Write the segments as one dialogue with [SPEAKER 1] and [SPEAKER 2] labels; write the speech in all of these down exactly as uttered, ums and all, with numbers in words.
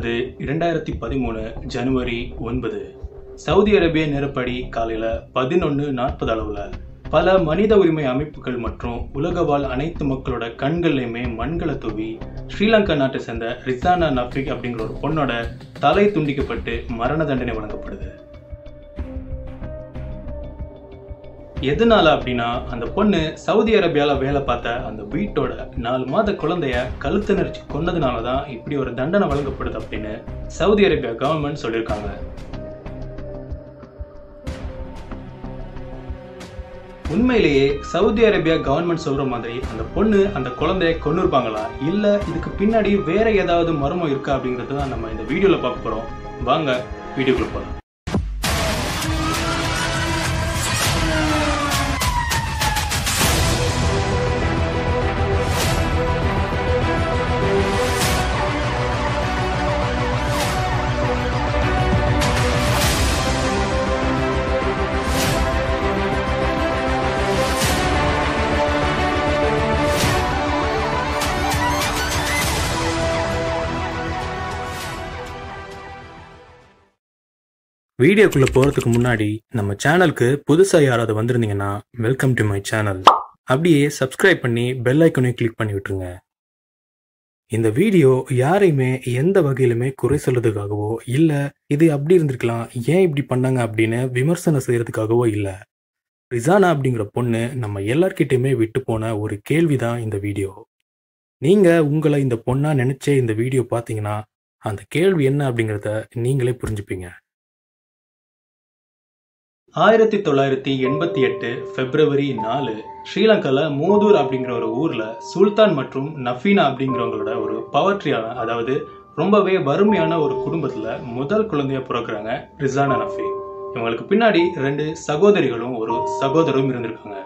[SPEAKER 1] நடந்தது இரண்டாயிரத்தி பதிமூணு ஜனவரி ஒன்பது. சவுதி அரேபிய நேரப்படி காலையில பதினொன்று நாற்பது அளவுல பல மனித உரிமை அமைப்புகள் மற்றும் உலக வாழ் அனைத்து மக்களோட கண்கள்லையுமே மண்களை தூவி ஸ்ரீலங்கா நாட்டை சேர்ந்த ரிசானா நஃபீக் அப்படிங்கிற ஒரு பொண்ணோட தலை துண்டிக்கப்பட்டு மரண தண்டனை வழங்கப்படுது. எதனால அப்படின்னா, அந்த பொண்ணு சவுதி அரேபியாவில் வேலை பார்த்த அந்த வீட்டோட நாலு மாத குழந்தைய கழுத்து நெரிச்சு கொன்னதுனால தான் இப்படி ஒரு தண்டனை வழங்கப்படுது அப்படின்னு சவுதி அரேபியா கவர்மெண்ட் சொல்லியிருக்காங்க. உண்மையிலேயே சவுதி அரேபியா கவர்மெண்ட் சொல்ற மாதிரி அந்த பொண்ணு அந்த குழந்தைய கொன்னிருப்பாங்களா, இல்ல இதுக்கு பின்னாடி வேற ஏதாவது மர்மம் இருக்கா அப்படிங்கிறது தான் நம்ம இந்த வீடியோல பார்க்க போறோம். வாங்க வீடியோக்குள்ள போலாம். வீடியோக்குள்ள போறதுக்கு முன்னாடி நம்ம சேனலுக்கு புதுசா யாராவது வந்திருந்தீங்கன்னா வெல்கம் டு மை சேனல். அப்படியே சப்ஸ்கிரைப் பண்ணி பெல் ஐக்கனையும் கிளிக் பண்ணி விட்டுருங்க. இந்த வீடியோ யாரையுமே எந்த வகையிலுமே குறை சொல்றதுக்காகவோ இல்ல இது அப்படி இருந்திருக்கலாம் ஏன் இப்படி பண்ணாங்க அப்படின்னு விமர்சனம் செய்யறதுக்காகவோ இல்ல. ரிசானா அப்படிங்கிற பொண்ணு நம்ம எல்லார்கிட்டயுமே விட்டு போன ஒரு கேள்விதான் இந்த வீடியோ. நீங்க உங்களை இந்த பொண்ணா நினைச்சே இந்த வீடியோ பார்த்தீங்கன்னா அந்த கேள்வி என்ன அப்படிங்கிறத நீங்களே புரிஞ்சுப்பீங்க. ஆயிரத்தி தொள்ளாயிரத்தி எண்பத்தி எட்டு பிப்ரவரி நாலு ஸ்ரீலங்கால மூதூர் அப்படிங்கிற ஒரு ஊர்ல சுல்தான் மற்றும் நஃபீனா அப்படிங்கிறவங்களோட ஒரு பவர்ட்ரியான, அதாவது ரொம்பவே வறுமையான ஒரு குடும்பத்துல முதல் குழந்தைய பிறக்கிறாங்க ரிசானா நஃபீக். இவங்களுக்கு பின்னாடி ரெண்டு சகோதரிகளும் ஒரு சகோதரரும் இருந்திருக்காங்க.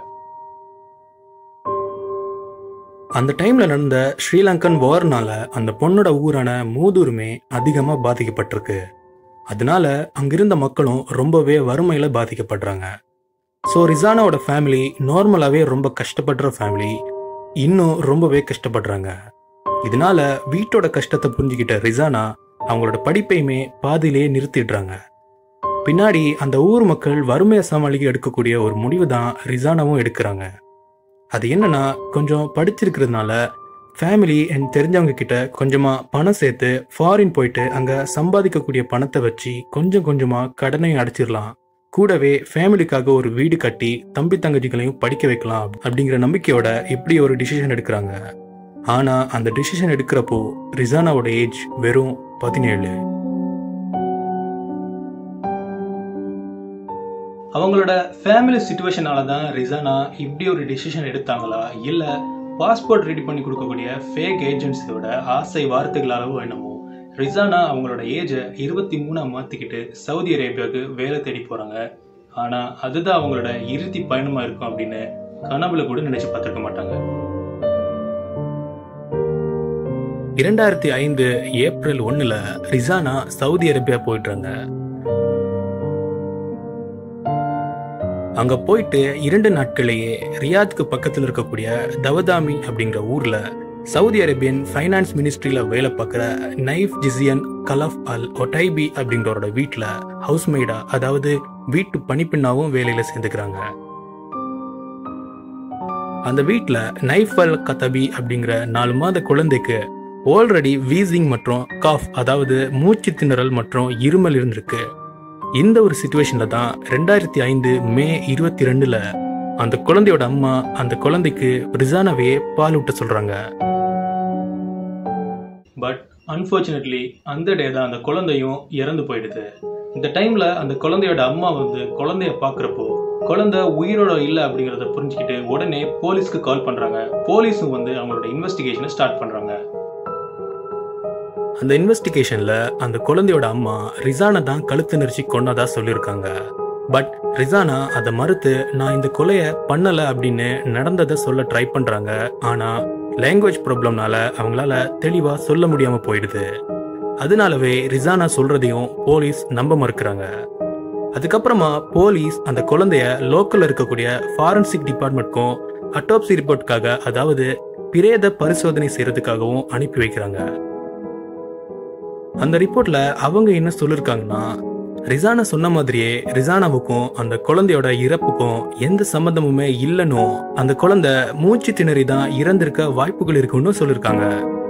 [SPEAKER 1] அந்த டைம்ல நடந்த ஸ்ரீலங்கன் வார்னால அந்த பொண்ணோட ஊரான மூதூருமே அதிகமா பாதிக்கப்பட்டிருக்கு. அதனால அங்கிருந்த மக்களும் ரொம்பவே வறுமையில பாதிக்கப்படுறாங்க. ஸோ ரிசானாவோட ஃபேமிலி நார்மலாவே ரொம்ப கஷ்டப்படுற ஃபேமிலி, இன்னும் ரொம்பவே கஷ்டப்படுறாங்க. இதனால வீட்டோட கஷ்டத்தை புரிஞ்சுக்கிட்ட ரிசானா அவங்களோட படிப்பையுமே பாதியிலேயே நிறுத்திடுறாங்க. பின்னாடி அந்த ஊர் மக்கள் வறுமையை சமாளிக்க எடுக்கக்கூடிய ஒரு முடிவு தான் ரிசானாவும் எடுக்கிறாங்க. அது என்னன்னா, கொஞ்சம் படிச்சிருக்கிறதுனால ஃபேமிலி அண்ட் தெரிஞ்சவங்க கிட்ட கொஞ்சமா பணம் சேர்த்து ஃபாரின் போயிட்டு அங்க சம்பாதிக்கக்கூடிய பணத்தை வச்சு கொஞ்சம் கொஞ்சமா கடனையும் அடைச்சிடலாம், கூடவே ஃபேமிலிக்காக ஒரு வீடு கட்டி தம்பி தங்கச்சிகளையும் படிக்க வைக்கலாம் அப்படிங்கிற நம்பிக்கையோட இப்படி ஒரு டிசிஷன் எடுக்கிறாங்க. ஆனா அந்த டிசிஷன் எடுக்கிறப்போ ரிசானாவோட ஏஜ் வெறும் பதினேழு. அவங்களோட ஃபேமிலி சிச்சுவேஷனால தான் ரிசானா இப்படி ஒரு டிசிஷன் எடுத்தாங்களா, இல்ல பாஸ்போர்ட் ரெடி பண்ணி கொடுக்கக்கூடிய ஃபேக் ஏஜென்சியோட ஆசை வார்த்தைகளாலவோ என்னமோ ரிசானா அவங்களோட ஏஜை இருபத்தி மூணா மாத்திக்கிட்டு சவுதி அரேபியாவுக்கு வேலை தேடி போறாங்க. ஆனா அதுதான் அவங்களோட இறுதி பயணமா இருக்கும் அப்படின்னு கனவுல கூட நினைச்சு பார்த்திருக்க மாட்டாங்க. இரண்டாயிரத்தி ஐந்து ஏப்ரல் ஒண்ணுல ரிசானா சவுதி அரேபியா போயிட்டாங்க. அங்க போயிட்டு இரண்டு நாட்களையே ரியாத்துக்கு பக்கத்தில் இருக்கக்கூடிய தவதாமி அப்படிங்கிற ஊர்ல சவுதி அரேபியன் ஃபைனான்ஸ் மினிஸ்ட்ரியில வேலை பார்க்குற நைஃப் ஜிசியன் கலஃப் அல் ஒடைபி அப்படிங்கிறோட வீட்டுல ஹவுஸ்மெய்டா, அதாவது வீட்டு பணிப்பெண்ணாவும் வேலையில சேர்ந்துக்கிறாங்க. அந்த வீட்டுல நைஃப் அல் கதபி அப்படிங்கிற நாலு மாத குழந்தைக்கு ஆல்ரெடி வீசிங் மற்றும் காஃப், அதாவது மூச்சு திணறல் மற்றும் இருமல் இருந்திருக்கு. இந்த ஒரு சிச்சுவேஷன்ல தான் ரெண்டாயிரத்தி ஐந்து மே இருபத்தி ரெண்டுல அந்த குழந்தையோட அம்மா அந்த குழந்தைக்கு ரிசானாவே பால் ஊட்ட சொல்றாங்க. பட் அன்பார்ச்சுனேட்லி அந்த டே தான் அந்த குழந்தையும் இறந்து போயிடுது. இந்த டைம்ல அந்த குழந்தையோட அம்மா வந்து குழந்தைய பாக்குறப்போ குழந்தை உயிரோட இல்லை அப்படிங்கிறத புரிஞ்சுக்கிட்டு உடனே போலீஸ்க்கு கால் பண்றாங்க. போலீஸும் வந்து அவங்களோட இன்வெஸ்டிகேஷனை ஸ்டார்ட் பண்றாங்க. அந்த இன்வெஸ்டிகேஷன்ல அந்த குழந்தையோட அம்மா ரிசானா தான் கழுத்து நெரிச்சு கொன்னதா சொல்லியிருக்காங்க. பட் ரிசானா அதை மறுத்து நான் இந்த கொலையை பண்ணல அப்படின்னு நடந்ததை சொல்ல ட்ரை பண்றாங்க. ஆனா லாங்குவேஜ் ப்ராப்ளம்னால அவங்களால தெளிவா சொல்ல முடியாம போயிடுது. அதனாலவே ரிசானா சொல்றதையும் போலீஸ் நம்ப மறுக்கிறாங்க. அதுக்கப்புறமா போலீஸ் அந்த குழந்தைய லோக்கல்ல இருக்கக்கூடிய ஃபாரன்சிக் டிபார்ட்மெண்ட்க்கும் அட்டாப்சி ரிப்போர்ட்டுக்காக, அதாவது பிரேத பரிசோதனை செய்யறதுக்காகவும் அனுப்பி வைக்கிறாங்க. அந்த ரிப்போர்ட்ல அவங்க என்ன சொல்லிருக்காங்கன்னா, ரிசானா சொன்ன மாதிரியே ரிசானாவுக்கும் அந்த குழந்தையோட இறப்புக்கும் எந்த சம்பந்தமுமே இல்லைன்னு, அந்த குழந்தை மூச்சு திணறி தான் இறந்திருக்க வாய்ப்புகள் இருக்குன்னு சொல்லிருக்காங்க.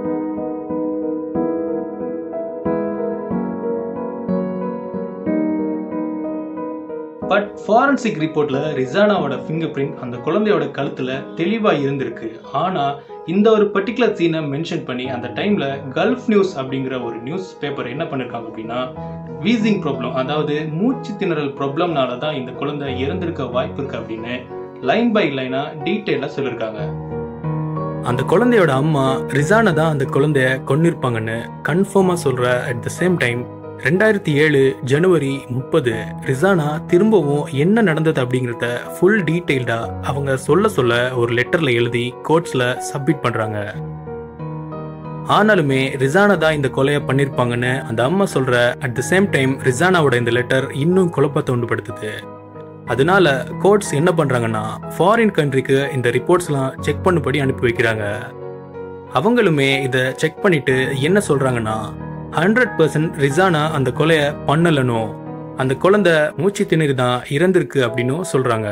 [SPEAKER 1] பட் ஃபாரன்சிக் ரிப்போர்ட்ல ரிசானாவோட ஃபிங்கர் பிரிண்ட் அந்த குழந்தையோட கழுத்துல தெளிவா இருந்திருக்கு. ஆனா இந்த ஒரு பர்டிகுலர் சீனை மென்ஷன் பண்ணி அந்த டைம்ல கல்ஃப் நியூஸ் அப்படிங்கிற ஒரு நியூஸ் பேப்பர் என்ன பண்ணிருக்காங்க அப்படின்னா, வீசிங் ப்ராப்ளம், அதாவது மூச்சு திணறல் ப்ராப்ளம்னால தான் இந்த குழந்தை இறந்திருக்க வாய்ப்பு இருக்கு அப்படின்னு லைன் பை லைனா டீட்டெயிலா சொல்லிருக்காங்க. அந்த குழந்தையோட அம்மா ரிசானா தான் அந்த குழந்தைய கொன்னிருப்பாங்கன்னு கன்ஃபார்மா சொல்ற அட் த சேம் டைம் ரெண்டாயிரத்தி ஏழு ஜனவரி முப்பது ரிசானா திரும்பவும் என்ன நடந்தது அப்படிங்கிறத ஃபுல் டீட்டெயில்டா அவங்க சொல்ல சொல்ல ஒரு லெட்டர்ல எழுதி கோர்ட்ஸ்ல சப்மிட் பண்றாங்க. ஆனாலுமே ரிசானா தான் இந்த கொலையை பண்ணிருப்பாங்கன்னு அந்த அம்மா சொல்ற அட் த சேம் டைம் ரிசானாவோட இந்த லெட்டர் இன்னும் குழப்பத்தை உண்டுபடுத்துது. அதனால கோர்ட்ஸ் என்ன பண்றாங்கன்னா, ஃபாரின் கண்ட்ரிக்கு இந்த ரிப்போர்ட்ஸ் எல்லாம் செக் பண்ணும்படி அனுப்பி வைக்கிறாங்க. அவங்களுமே இதை செக் பண்ணிட்டு என்ன சொல்றாங்கன்னா, ஹண்ட்ரட் பர்சன்ட் ரிசானா அந்த கொலையை பண்ணலனோ, அந்த குழந்தை மூச்சு திணறி தான் இறந்திருக்கு அப்படின்னு சொல்றாங்க.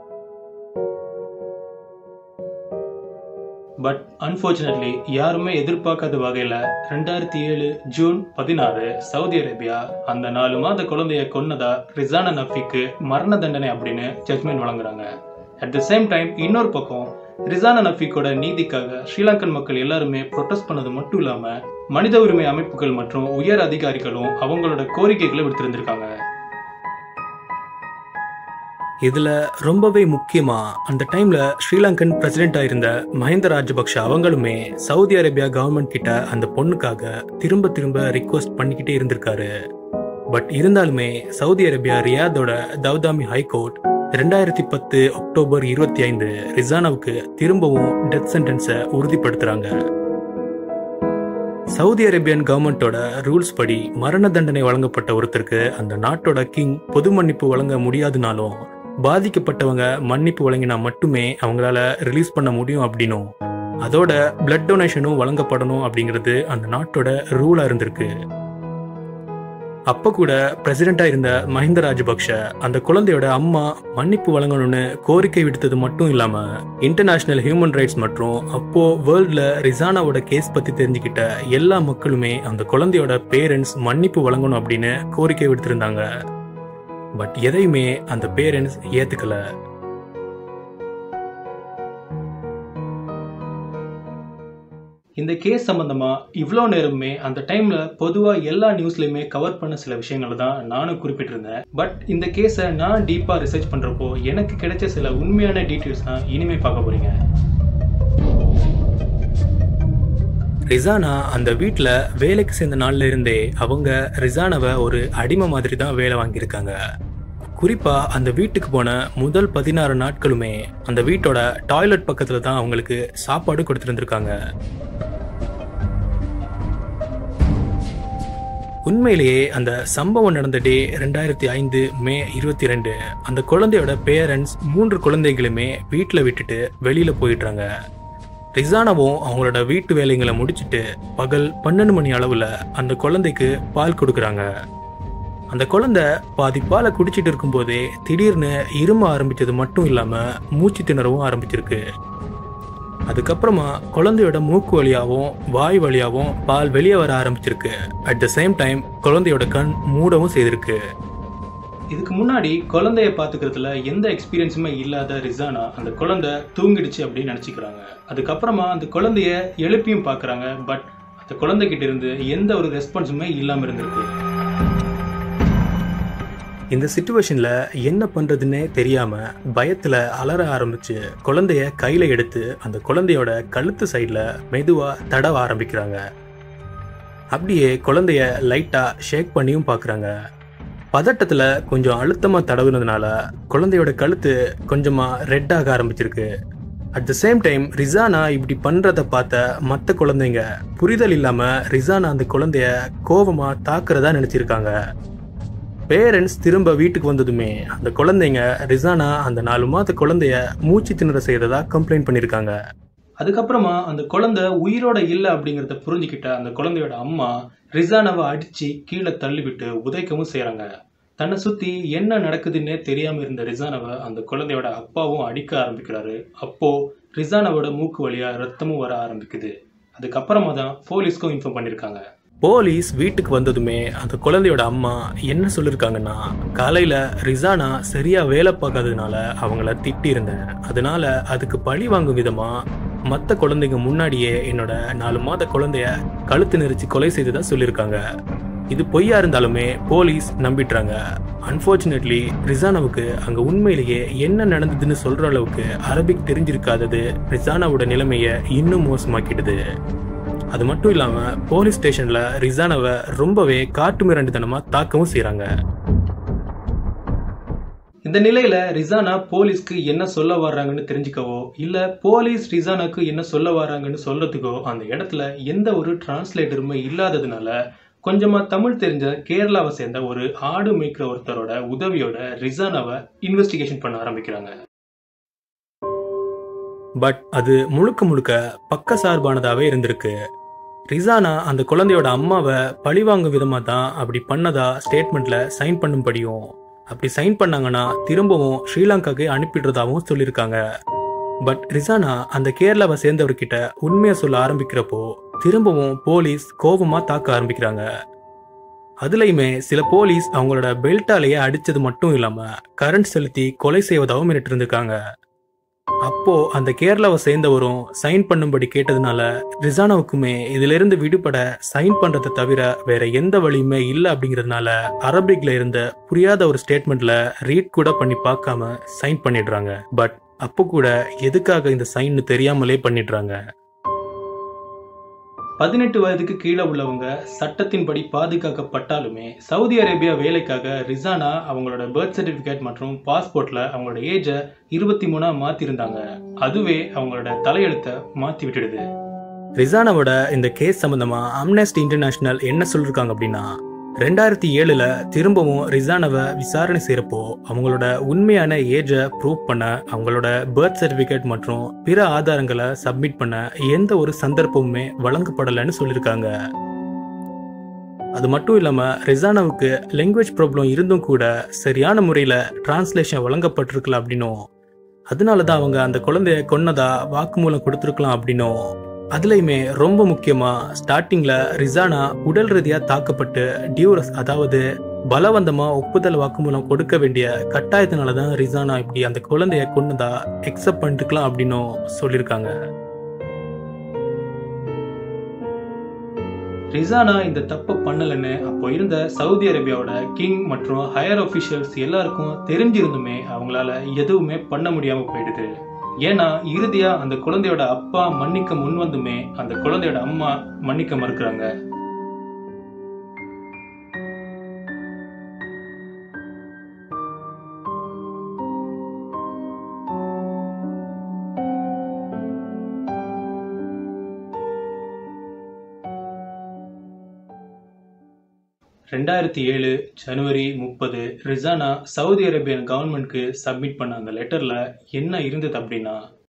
[SPEAKER 1] பட் அன்பார்ச்சுனேட்லி யாருமே எதிர்பார்க்காத வகையில ரெண்டாயிரத்தி ஏழு ஜூன் பதினாறு சவுதி அரேபியா அந்த நாலு மாத குழந்தைய கொன்னதா ரிசானா நஃபிக்கு மரண தண்டனை அப்படின்னு ஜட்மெண்ட் வழங்குறாங்க. அட் த சேம் டைம் இன்னொரு பக்கம் ரிசானா நஃபிக்கோட நீதிக்காக ஸ்ரீலங்கன் மக்கள் எல்லாருமே ப்ரொட்டஸ்ட் பண்ணது மட்டும் இல்லாம மனித உரிமை அமைப்புகள் மற்றும் உயர் அதிகாரிகளும் அவங்களோட கோரிக்கைகளை விடுத்திருந்திருக்காங்க. இதுல ரொம்பவே முக்கியமா அந்த டைம்ல ஸ்ரீலங்கன் பிரசிடென்டா இருந்த மஹிந்த ராஜபக்ஷ அவங்களுமே சவுதி அரேபியா கவர்மெண்ட் கிட்ட அந்த பொண்ணுக்காக திரும்ப திரும்ப ரிக்வெஸ்ட் பண்ணிக்கிட்டே இருந்திருக்காரு. பட் இருந்தாலுமே சவுதி அரேபியா ரியாதோட தௌதாமி ஹைகோர்ட் ரெண்டாயிரத்தி பத்து அக்டோபர் இருபத்தி ஐந்து ரிசானாவுக்கு திரும்பவும் டெத் சென்டென்ஸை உறுதிப்படுத்துறாங்க. சவுதி அரேபியன் கவர்மெண்டோட ரூல்ஸ் படி மரண தண்டனை வழங்கப்பட்ட ஒருத்தருக்கு அந்த நாட்டோட கிங் பொது மன்னிப்பு வழங்க முடியாதுனாலும் பாதிக்கப்பட்டவங்க மன்னிப்பு வழங்கினா மட்டுமே அவங்களால ரிலீஸ் பண்ண முடியும் அப்படின்னும், அதோட பிளட் டொனேஷனும் வழங்கப்படணும் அப்படிங்கிறது அந்த நாட்டோட ரூலா இருந்திருக்கு. அப்ப கூட பிரசிடென்டா இருந்த மஹிந்த ராஜபக்ஷ அந்த குழந்தையோட அம்மா மன்னிப்பு வழங்கணும்னு கோரிக்கை விடுத்தது மட்டும் இல்லாம இன்டர்நேஷனல் ஹியூமன் ரைட்ஸ் மற்றும் அப்போ வேர்ல்ட்ல ரிசானாவோட கேஸ் பத்தி தெரிஞ்சுக்கிட்ட எல்லா மக்களுமே அந்த குழந்தையோட பேரண்ட்ஸ் மன்னிப்பு வழங்கணும் அப்படின்னு கோரிக்கை விடுத்திருந்தாங்க. பட் எதையுமே அந்த பேரண்ட்ஸ் ஏத்துக்கல. இந்த கேஸ் சம்பந்தமா இவ்வளோ நேரமே அந்த டைம்ல பொதுவா எல்லா நியூஸ்லயுமே கவர் பண்ண சில விஷயங்களை தான் நானும் குறிப்பிட்டிருந்தேன். பட் இந்த கேஸை நான் டீப்பா ரிசர்ச் பண்றப்போ எனக்கு கிடைச்ச சில உண்மையான டீட்டெயில்ஸ் தான் இனிமே பார்க்க போறீங்க. ரிசானா அந்த வீட்டுல வேலைக்கு சேர்ந்த நாள்ல இருந்தே அவங்க ரிசானாவை ஒரு அடிமை மாதிரி தான் வேலை வாங்கியிருக்காங்க. குறிப்பா அந்த வீட்டுக்கு போன முதல் பதினாறு நாட்களுமே அந்த வீட்டோட டாய்லெட் பக்கத்துல தான் அவங்களுக்கு சாப்பாடு கொடுத்துருந்துருக்காங்க. உண்மையிலேயே அந்த சம்பவம் நடந்த டே ரெண்டாயிரத்தி ஐந்து மே இருபத்தி ரெண்டு அந்த குழந்தையோட பேரண்ட்ஸ் மூன்று குழந்தைகளுமே வீட்டுல விட்டுட்டு வெளியில போயிடுறாங்க. ரிசானாவும் அவங்களோட வீட்டு வேலைங்களை முடிச்சுட்டு பகல் பன்னெண்டு மணி அளவுல அந்த குழந்தைக்கு பால் கொடுக்குறாங்க. அந்த குழந்தை பாதி பாலை குடிச்சிட்டு இருக்கும் போதே திடீர்னு இரும ஆரம்பிச்சது மட்டும் இல்லாம மூச்சு திணறவும் ஆரம்பிச்சிருக்கு. அதுக்கப்புறமா குழந்தையோட மூக்கு வழியாவும் வாய் வழியாவும் பால் வெளியே வர ஆரம்பிச்சிருக்கு. அட் த சேம் டைம் குழந்தையோட கண் மூடவும் செய்திருக்கு. இதுக்கு முன்னாடி குழந்தைய பாத்துக்கிறதுல எந்த எக்ஸ்பீரியன்ஸுமே இல்லாத ரிசானா அந்த குழந்தை தூங்கிடுச்சு அப்படின்னு நினைச்சுக்கிறாங்க. அதுக்கப்புறமா அந்த குழந்தைய எழுப்பியும் பாக்குறாங்க. பட் அந்த குழந்தைகிட்ட இருந்து எந்த ஒரு ரெஸ்பான்ஸுமே இல்லாம இருந்திருக்கு. இந்த சிச்சுவேஷன்ல என்ன பண்றதுன்னே தெரியாம பயத்துல அலற ஆரம்பிச்சு குழந்தைய கையில எடுத்து அந்த குழந்தையோட கழுத்து சைட்ல மெதுவா தடவ ஆரம்பிக்கிறாங்க. அப்படியே குழந்தைய லைட்டா ஷேக் பண்ணியும் பாக்குறாங்க. பதட்டத்துல கொஞ்சம் அழுத்தமா தடவுனதுனால குழந்தையோட கழுத்து கொஞ்சமா ரெட் ஆக ஆரம்பிச்சிருக்கு. அட் த சேம் டைம் ரிசானா இப்படி பண்றத பார்த்த மற்ற குழந்தைங்க புரிதல் இல்லாம ரிசானா அந்த குழந்தைய கோபமா தாக்குறதா நினைச்சிருக்காங்க. பேரண்ட்ஸ் திரும்ப வீட்டுக்கு வந்ததுமே அந்த குழந்தைங்க ரிசானா அந்த நாலு மாத குழந்தைய மூச்சு திணற செய்யறதா கம்ப்ளைண்ட் பண்ணிருக்காங்க. அதுக்கப்புறமா அந்த குழந்தை உயிரோட இல்லை அப்படிங்கிறத புரிஞ்சுக்கிட்ட அந்த குழந்தையோட அம்மா ரிசானாவை அடிச்சு கீழே தள்ளிவிட்டு உதைக்கவும் செய்யறாங்க. தன்னை சுத்தி என்ன நடக்குதுன்னே தெரியாம இருந்த ரிசானாவை அந்த குழந்தையோட அப்பாவும் அடிக்க ஆரம்பிக்கிறாரு. அப்போ ரிசானாவோட மூக்கு வழியா ரத்தமும் வர ஆரம்பிக்குது. அதுக்கப்புறமா தான் போலீஸ்க்கும் இன்ஃபார்ம் பண்ணிருக்காங்க. போலீஸ் வீட்டுக்கு வந்ததுமே அந்த குழந்தையோட அம்மா என்ன சொல்லிருக்காங்கன்னா, காலையில ரிசானா சரியா வேலை பார்க்காததுனால அவங்கள திட்டி இருந்தேன். அதனால அதுக்கு பழி வாங்கும் விதமா மற்ற குழந்தைங்க முன்னாடியே என்னோட நாலு மாத குழந்தைய கழுத்து நெரிச்சு கொலை செய்ததா சொல்லியிருக்காங்க. இது பொய்யா இருந்தாலுமே போலீஸ் நம்பிட்டுறாங்க. அன்பார்ச்சுனேட்லி ரிசானாவுக்கு அங்க உண்மையிலேயே என்ன நடந்ததுன்னு சொல்ற அளவுக்கு அரபிக் தெரிஞ்சிருக்காதது ரிசானாவோட நிலைமைய இன்னும் மோசமாக்கிடுது. அது மட்டும் இல்லாம போலீஸ் ஸ்டேஷன்ல ரிசானாவை ரொம்பவே காட்டு மிராண்டித்தனமா தாக்கவும் செய்யறாங்க. இந்த நிலையில ரிசானா போலீஸ்க்கு என்ன சொல்ல வர்றாங்கன்னு தெரிஞ்சுக்கவோ இல்ல போலீஸ் ரிசானாக்கு என்ன சொல்ல வர்றாங்கன்னு சொல்றதுக்கோ அந்த இடத்துல எந்த ஒரு டிரான்ஸ்லேட்டருமே இல்லாததுனால கொஞ்சமா தமிழ் தெரிஞ்ச கேரளாவை சேர்ந்த ஒரு ஆடு மேய்க்கிற ஒருத்தரோட உதவியோட ரிசானாவை இன்வெஸ்டிகேஷன் பண்ண ஆரம்பிக்கிறாங்க. பட் அது முழுக்க முழுக்க பக்க சார்பானதாவே இருந்திருக்கு. ரிசானா அந்த குழந்தையோட அம்மாவை பழிவாங்கும் விதமா தான் அப்படி பண்ணதா ஸ்டேட்மெண்ட்ல சைன் பண்ணும்படியும், அப்படி சைன் பண்ணாங்கன்னா திரும்பவும் ஸ்ரீலங்காக்கு அனுப்பிடுறதாவும் சொல்லியிருக்காங்க. பட் ரிசானா அந்த கேரளாவை சேர்ந்தவர்கிட்ட உண்மையை சொல்ல ஆரம்பிக்கிறப்போ திரும்பவும் போலீஸ் கோபமா தாக்க ஆரம்பிக்கிறாங்க. அதுலயுமே சில போலீஸ் அவங்களோட பெல்ட்டாலேயே அடிச்சது மட்டும் இல்லாம கரண்ட் செலுத்தி கொலை செய்வதாகவும் மிரட்டு இருந்திருக்காங்க. அப்போ அந்த கேரளாவை சேர்ந்தவரும் சைன் பண்ணும்படி கேட்டதுனால ரிசானாவுக்குமே இதுல இருந்து விடுபட சைன் பண்றதை தவிர வேற எந்த வழியுமே இல்லை அப்படிங்கிறதுனால அரபிக்ல இருந்த புரியாத ஒரு ஸ்டேட்மெண்ட்ல ரீட் கூட பண்ணி பார்க்காம சைன் பண்ணிடுறாங்க. பட் அப்போ கூட எதுக்காக இந்த சைன் தெரியாமலே பண்ணிடுறாங்க. பதினெட்டு வயதுக்கு கீழே உள்ளவங்க சட்டத்தின்படி பாதுகாக்கப்பட்டாலுமே சவுதி அரேபியா வேலைக்காக ரிசானா அவங்களோட பர்த் சர்டிபிகேட் மற்றும் பாஸ்போர்ட்ல அவங்களோட ஏஜை இருபத்தி மூணா மாத்திருந்தாங்க. அதுவே அவங்களோட தலையெழுத்தை மாத்தி விட்டுடுது. ரிசானாவோட இந்த கேஸ் சம்பந்தமா அம்னஸ்டி இன்டர்நேஷனல் என்ன சொல்லிருக்காங்க அப்படின்னா, ரெண்டாயிரத்தி ஏழுல திரும்பவும் ரிசானாவை விசாரணை செய்யறப்போ அவங்களோட உண்மையான ஏஜை ப்ரூவ் பண்ண அவங்களோட பர்த் சர்டிபிகேட் மற்றும் பிற ஆதாரங்களை சப்மிட் பண்ண எந்த ஒரு சந்தர்ப்பமுமே வழங்கப்படலைன்னு சொல்லியிருக்காங்க. அது மட்டும் இல்லாம ரிசானாவுக்கு லாங்குவேஜ் ப்ராப்ளம் இருந்தும் கூட சரியான முறையில டிரான்ஸ்லேஷன் வழங்கப்பட்டிருக்கலாம் அப்படின்னும், அதனாலதான் அவங்க அந்த குழந்தைய கொன்னதா வாக்குமூலம் கொடுத்திருக்கலாம் அப்படின்னும், அதுலயுமே ரொம்ப முக்கியமா ஸ்டார்டிங்ல ரிசானா உடல் ரீதியா தாக்கப்பட்டு டியூரஸ் அதாவது பலவந்தமா ஒப்புதல் வாக்குமூலம் கொடுக்க வேண்டிய கட்டாயத்தினாலதான் ரிசானா இப்படி அந்த குழந்தைய கொன்னதா எக்ஸப்ட் பண்ணிருக்கலாம் அப்படின்னும் சொல்லியிருக்காங்க. ரிசானா இந்த தப்பை பண்ணலன்னு அப்போ இருந்த சவுதி அரேபியாவோட கிங் மற்றும் ஹையர் ஆஃபீஷியல்ஸ் எல்லாருக்கும் தெரிஞ்சிருந்துமே அவங்களால எதுவுமே பண்ண முடியாம போயிடுது. ஏன்னா இறுதியா அந்த குழந்தையோட அப்பா மன்னிக்க முன் வந்துமே அந்த குழந்தையோட அம்மா மன்னிக்க மறுக்கிறாங்க. ரெண்டாயிரத்தி ஏழு ஜனவரி முப்பது ரிசானா சவுதி அரேபியன் கவர்மெண்ட்க்கு சப்மிட் பண்ண அந்த லெட்டர்ல என்ன இருந்தது அப்படின்னா,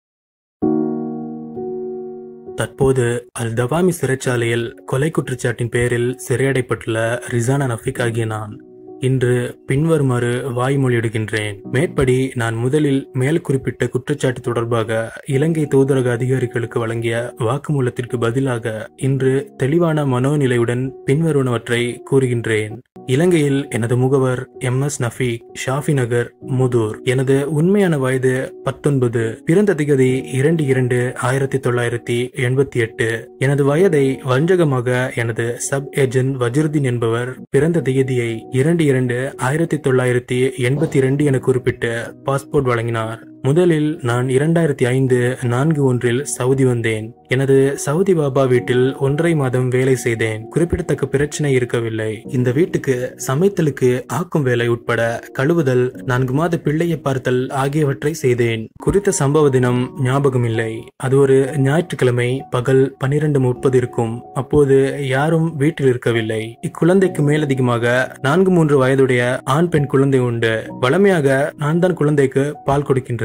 [SPEAKER 1] தற்போது அல் தவாமி சிறைச்சாலையில் கொலை குற்றச்சாட்டின் பேரில் சிறையடைப்பட்டுள்ள ரிசானா நஃபீக் ஆகிய நான் இன்று பின்வருமாறு வாய்மொழியிடுகின்றேன். மேற்படி நான் முதலில் மேல் குறிப்பிட்ட குற்றச்சாட்டு தொடர்பாக இலங்கை தூதரக அதிகாரிகளுக்கு வழங்கிய வாக்குமூலத்திற்கு பதிலாக இன்று தெளிவான மனோநிலையுடன் பின்வருவனவற்றை கூறுகின்றேன். இலங்கையில் எனது முகவர் எம் எஸ் நஃபீக், ஷாஃபி நகர், முதூர். எனது உண்மையான வயது பத்தொன்பது. பிறந்த திகதி இரண்டு இரண்டு ஆயிரத்தி தொள்ளாயிரத்தி எண்பத்தி எட்டு. எனது வயதை வஞ்சகமாக எனது சப் ஏஜென்ட் வஜிருதீன் என்பவர் பிறந்த திகதியை இரண்டு இரண்டு ஆயிரத்தி தொள்ளாயிரத்தி எண்பத்தி இரண்டு என குறிப்பிட்டு பாஸ்போர்ட் வழங்கினார். முதலில் நான் இரண்டாயிரத்தி ஐந்து நான்கு ஒன்றில் சவுதி வந்தேன். எனது சவுதி பாபா வீட்டில் ஒன்றரை மாதம் வேலை செய்தேன். குறிப்பிடத்தக்க பிரச்சனை இருக்கவில்லை. இந்த வீட்டுக்கு சமைத்தலுக்கு ஆக்கும் வேலை உட்பட கழுவுதல், நான்கு மாத பிள்ளையை பார்த்தல் ஆகியவற்றை செய்தேன். குறித்த சம்பவ தினம் ஞாபகம் இல்லை. அது ஒரு ஞாயிற்றுக்கிழமை பகல் பனிரெண்டு முப்பது இருக்கும். அப்போது யாரும் வீட்டில் இருக்கவில்லை. இக்குழந்தைக்கு மேலதிகமாக நான்கு மூன்று வயதுடைய ஆண் பெண் குழந்தை உண்டு. வளமையாக நான் தான் குழந்தைக்கு பால் கொடுக்கின்றேன்.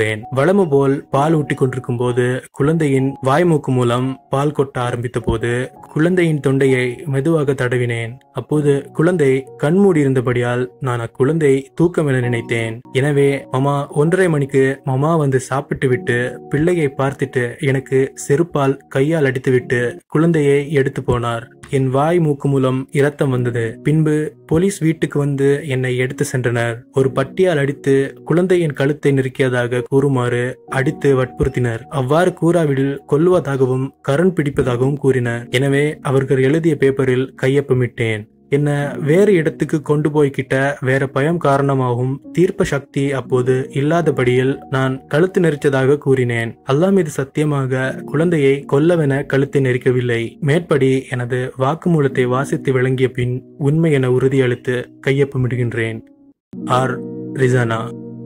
[SPEAKER 1] கொண்டேன். வழமை போல் பால் ஊட்டி கொண்டிருக்கும் போது குழந்தையின் வாய்மூக்கு மூலம் பால் கொட்ட ஆரம்பித்த போது குழந்தையின் தொண்டையை மெதுவாக தடவினேன். அப்போது குழந்தை கண்மூடி இருந்தபடியால் நான் அக்குழந்தை தூக்கம் என நினைத்தேன். எனவே மாமா ஒன்றரை மணிக்கு மாமா வந்து சாப்பிட்டு விட்டு பிள்ளையை பார்த்துட்டு எனக்கு செருப்பால் கையால் அடித்துவிட்டு குழந்தையை எடுத்து போனார். என் வாய் மூக்கு மூலம் இரத்தம் வந்தது. பின்பு போலீஸ் வீட்டுக்கு வந்து என்னை எடுத்து சென்றனர். ஒரு பட்டியால் அடித்து குழந்தையின் கழுத்தை நெருக்கியதாக கூறுமாறு அடித்து வற்புறுத்தினர். அவ்வாறு கூறாவில் கொல்லுவதாகவும் கரண் பிடிப்பதாகவும் கூறினர். எனவே அவர்கள் எழுதிய பேப்பரில் கையொப்பமிட்டேன். என்ன வேறு இடத்துக்கு கொண்டு போய்கிட்ட வேற பயம் காரணமாகவும் தீர்ப்ப சக்தி அப்போது இல்லாதபடியில் நான் கழுத்து நெரிச்சதாக கூறினேன். அல்லாஹ் மீது சத்தியமாக குழந்தையை கொல்லவென கழுத்தை நெரிக்கவில்லை. மேற்படி எனது வாக்குமூலத்தை வாசித்து விளங்கிய பின் உண்மை என உறுதியளித்து கையொப்பமிடுகின்றேன். ஆர் ரிசானா.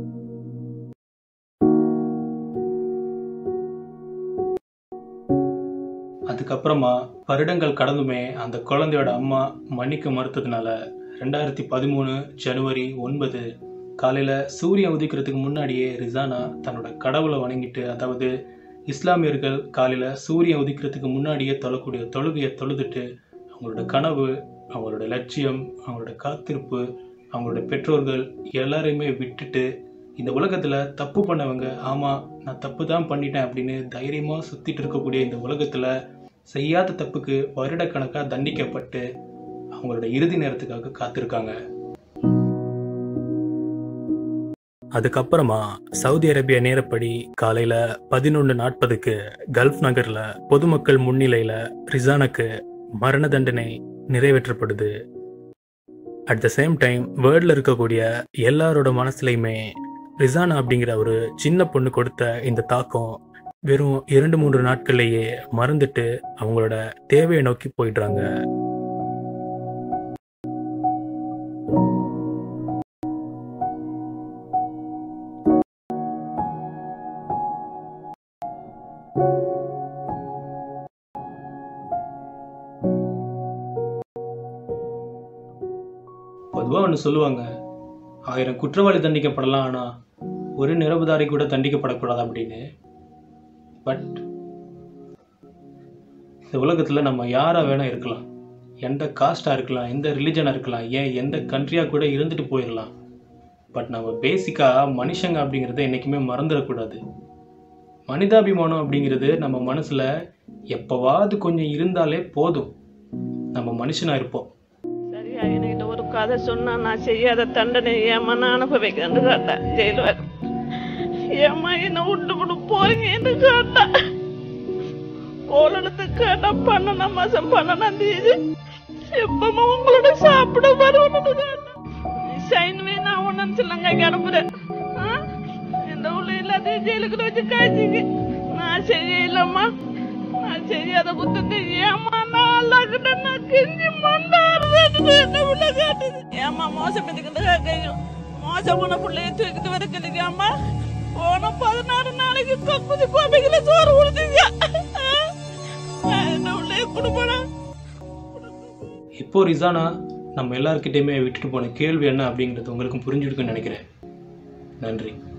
[SPEAKER 1] அதுக்கப்புறமா வருடங்கள் கடந்துமே அந்த குழந்தையோட அம்மா மன்னிக்க மறுத்ததுனால ரெண்டாயிரத்தி பதிமூணு ஜனவரி ஒன்பது காலையில சூரியன் உதிக்கிறதுக்கு முன்னாடியே ரிசானா தன்னோட கடவுளை வணங்கிட்டு, அதாவது இஸ்லாமியர்கள் காலையில சூரியன் உதிக்கிறதுக்கு முன்னாடியே தொழக்கூடிய தொழுகையை தொழுதுட்டு அவங்களோட கனவு, அவங்களோட லட்சியம், அவங்களோட காத்திருப்பு, அவங்களோட பெற்றோர்கள் எல்லாரையுமே விட்டுட்டு இந்த உலகத்துல தப்பு பண்ணவங்க ஆமா நான் தப்பு தான் பண்ணிட்டேன் அப்படின்னு தைரியமா சுத்திட்டு இருக்கக்கூடிய இந்த உலகத்துல செய்யாத தப்புக்கு வருடக்கணக்கா தண்டிக்கப்பட்டு அவங்களோட இறுதி நேரத்துக்காக காத்திருக்காங்க. அதுக்கப்புறமா சவுதி அரேபியா நேரப்படி காலையில பதினொன்று நாற்பதுக்கு கல்ஃப் நகர்ல பொதுமக்கள் முன்னிலையில ரிசானுக்கு மரண தண்டனை நிறைவேற்றப்படுது. அட் த சேம் டைம் வேர்ல்ட்ல இருக்கக்கூடிய எல்லாரோட மனசுலையுமே ரிசானா அப்படிங்கிற ஒரு சின்ன பொண்ணு கொடுத்த இந்த தாக்கம் வெறும் இரண்டு மூன்று நாட்கள்லேயே மறந்துட்டு அவங்களோட தேவையை நோக்கி போயிடுறாங்க. பொதுவாக ஒன்று சொல்லுவாங்க, ஆயிரம் குற்றவாளி தண்டிக்கப்படலாம் ஆனால் ஒரு நிரபராதி கூட தண்டிக்கப்படக்கூடாது அப்படின்னு. பட் இந்த உலகத்தில் நம்ம யாராக வேணால் இருக்கலாம், எந்த காஸ்டாக இருக்கலாம், எந்த ரிலிஜனாக இருக்கலாம், ஏன் எந்த கண்ட்ரியாக கூட இருந்துட்டு போயிடலாம். பட் நம்ம பேசிக்காக மனுஷங்க அப்படிங்கிறத என்றைக்குமே மறந்துடக்கூடாது. மனிதாபிமானம் அப்படிங்கிறது நம்ம மனசில் எப்போவாது கொஞ்சம் இருந்தாலே போதும், நம்ம மனுஷனாக இருப்போம்.
[SPEAKER 2] சரியா என்கிட்ட ஒரு கதை சொன்னா நான் செய்யாத தண்டனை ஏமா நான் அனுபவிக்கிறேன்னு கேட்டேன். ஜெயிலுவார் ஏமா என்ன விட்டு விட்டு போறீங்கன்னு கேட்டேன். கோலத்துக்கு கேட்டா பன்னெண்டா மாசம் பன்னெண்டாம் தேதி எப்பமா உங்களோட சாப்பிட வருவன்னு கேட்டேன். சைன்வே நான் ஒன்னு சொல்லுங்க கிளம்புறேன். இந்த உள்ள எல்லாத்தையும் ஜெயிலுக்கு வச்சு காய்ச்சிங்க. நான் செய்ய இல்லம்மா, நான் செய்யாத புத்தத்தை ஏமா நான் கெஞ்சி மண்டாரு உள்ள காட்டுது. ஏமா மோசம் எதுக்கு மோசம் போன பிள்ளைய தூக்கிட்டு வர கிடைக்காமா போன பதினாறு நாளைக்கு கக்குதி கோப்பைகளை சோறு கொடுத்தீங்க. என்ன உள்ள குடும்பம்.
[SPEAKER 1] இப்போ ரிசானா நம்ம எல்லார்கிட்டயுமே விட்டுட்டு போன கேள்வி என்ன அப்படிங்கிறது உங்களுக்கும் புரிஞ்சுடுக்குன்னு நினைக்கிறேன். நன்றி.